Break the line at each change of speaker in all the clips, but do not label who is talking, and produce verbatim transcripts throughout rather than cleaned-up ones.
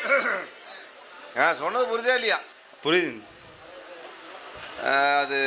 சொன்னது புரியுதா இல்லையா?
புரியுது.
அது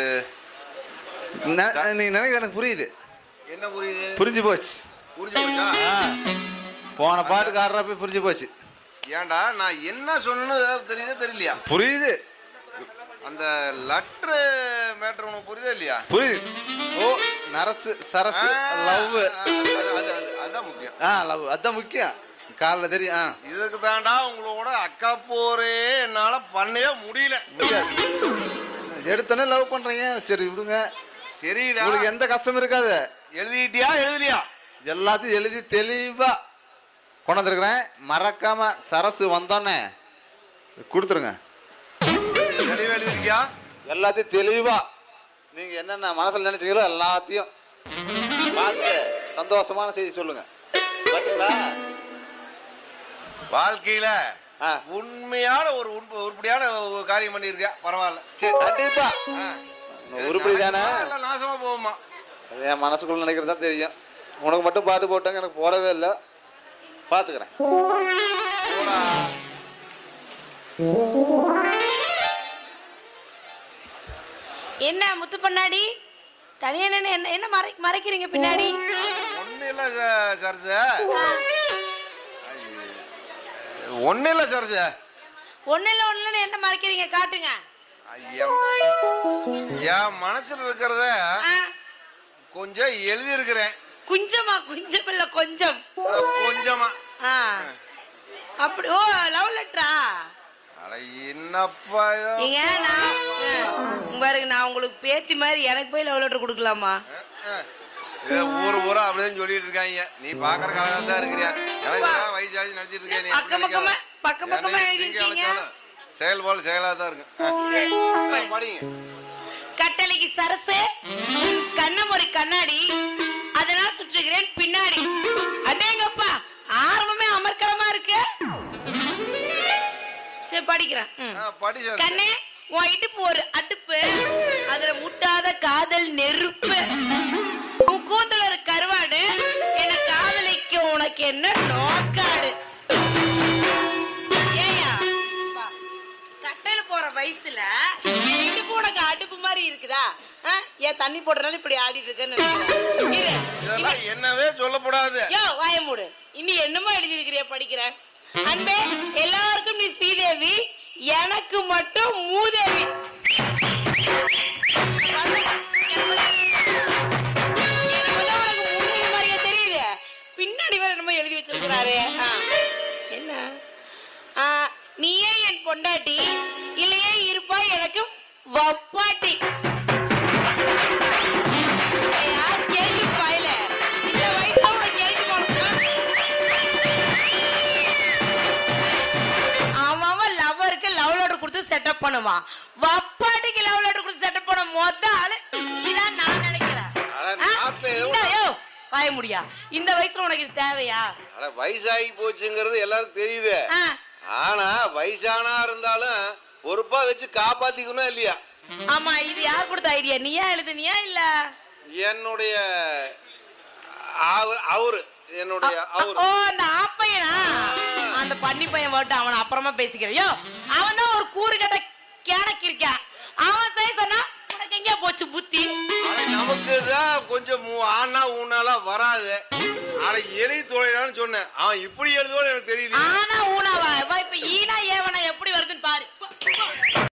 நீ நினைக்கிற எனக்கு புரியுது.
என்ன புரியுது?
புரிஞ்சு போச்சு.
புரிஞ்சு போச்சா?
போன பாட்டுக்கு ஆடுறப்ப புரிஞ்சு போச்சு.
ஏன்டா நான் என்ன சொன்னது தெரியுதா தெரியலையா?
புரியுது.
அந்த லெட்டர் மேட்டர் உனக்கு புரியுதா இல்லையா?
புரியுது. ஓ நரசு சரசு லவ்
அதான் முக்கியம்.
ஆ லவ் அதான் முக்கியம். காலைல தெரியும்.
இதுக்கு தாண்டா உங்களோட அக்கா போரே என்னால பண்ணவே முடியல.
எடுத்தோன்னே லவ் பண்றீங்க. சரி விடுங்க.
சரிடா.
உங்களுக்கு எந்த கஷ்டமும் இருக்காது. எழுதிட்டியா?
எழுதலையா?
எல்லாத்தையும் எழுதி தெளிவா கொண்டு வந்துருக்கிறேன். மறக்காம சரசு வந்தோன்னே கொடுத்துருங்க.
தெளிவா எழுதிருக்கியா?
எல்லாத்தையும் தெளிவா நீங்க என்னென்ன மனசுல நினைச்சீங்களோ எல்லாத்தையும் பார்த்து சந்தோஷமான செய்தி சொல்லுங்க. பாத்தீங்களா?
வாழ்க்கையில உண்மையான ஒரு உருப்படியான காரியம் பண்ணிருக்கியா? பரவாயில்ல. சரி
கண்டிப்பா உருப்படி தானே.
நாசமா போகுமா?
அது என் மனசுக்குள்ள நினைக்கிறது தான் தெரியும். உனக்கு மட்டும் பாட்டு போட்டாங்க, எனக்கு போடவே இல்லை. பாத்துக்கிறேன்.
என்ன முத்து பண்ணாடி தனியா என்ன என்ன மறைக்கிறீங்க பின்னாடி?
ஒண்ணு இல்ல சரசு, ஒண்ணு இல்ல சரசு.
ஒண்ணு இல்ல ஒண்ணு இல்ல என்ன மறைக்கிறீங்க? காட்டுங்க.
என் மனசுல இருக்கிறத கொஞ்சம் எழுதி இருக்கிறேன்.
கொஞ்சமா? கொஞ்சம் இல்ல கொஞ்சம்
கொஞ்சமா.
அப்படி? ஓ லவ் லெட்டரா?
என்னப்பா
நீங்க நான் பாருங்க, நான் உங்களுக்கு பேத்தி மாதிரி எனக்கு போய் லவ் லெட்டர் கொடுக்கலாமா?
ஊரு ஊரா அப்படிதான் சொல்லிட்டு இருக்காங்க. நீ பாக்குற கலகா தான் இருக்கிறியா? எனக்கு வயசாச்சு நினைச்சிட்டு இருக்கேன்.
பக்கம் பக்கமா பக்கம் பக்கமா எழுதிருக்கீங்க.
செயல் போல செயலா தான் இருக்கு. படிங்க.
கட்டளைக்கு சரசு, கண்ணம் ஒரு கண்ணாடி, அதனால் சுற்றுகிறேன் பின்னாடி. அடேங்கப்பா, ஆரம்பமே அமர்க்கலமா இருக்கு. சரி படிக்கிறேன். கண்ணே உன் இடுப்பு ஒரு அடுப்பு, அதுல முட்டாத காதல் நெருப்பு. உன் கூந்தல் ஒரு கருவாடு, என்ன காதலிக்க உனக்கு என்ன நோக்காடு. ஏயா கட்டையில போற வயசுல இடுப்பு உனக்கு அடுப்பு மாதிரி இருக்குதா? ஏன் தண்ணி போடுறதுனால இப்படி ஆடிட்டு இருக்கேன்னு
என்னவே சொல்லப்படாது.
யோ வாய மூடு. இனி என்னமோ எழுதிருக்கிறிய படிக்கிறேன். அன்பே எல்லாருக்கும் நீ ஸ்ரீதேவி, எனக்கு மட்டும் மூதேவி. தெரியுது பின்னாடி வேற என்னமோ எழுதி வச்சிருக்கிறாரு. என்ன? நீயே என் பொண்டாட்டி, இல்லையே இருப்பாய் எனக்கு வப்பாட்டி. கேள்வி பாயல இந்த வயசுல உனக்கு கேள்வி அவன் லவ்வருக்கு லவ் லெட்டர் கொடுத்து செட்டப் பண்ணுவான். வப்பாட்டிக்கு லவ் லெட்டர் கொடுத்து செட்டப் பண்ண மொத்த ஆளு இதான் நான் நினைக்கிறேன். வாய முடியா? இந்த வயசுல உனக்கு இது தேவையா?
வயசாகி போச்சுங்கிறது எல்லாரும் தெரியுது. ஆனா வயசானா இருந்தாலும் பொறுப்பா வச்சு காப்பாத்திக்கணும் இல்லையா?
ஆமா, இது யார் கொடுத்த ஐடியா? நீயா எழுதுனியா இல்ல
என்னுடைய அவரு? என்னுடைய அவரு.
ஓ அந்த ஆப்பையனா? அந்த பண்ணி பையன் போட்டு அவனை அப்புறமா பேசிக்கிறேன். யோ அவன் தான் ஒரு கூறு கட்ட கேனக்கு இருக்கான். அவன் சரி சொன்னா உனக்கு எங்க போச்சு புத்தி?
நமக்கு தான் கொஞ்சம் ஆனா ஊனால வராது. ஆனா எலி தொழிலான்னு சொன்னேன். அவன் இப்படி எழுதுவான்னு எனக்கு தெரியுது.
ஆனா ஊனாவா?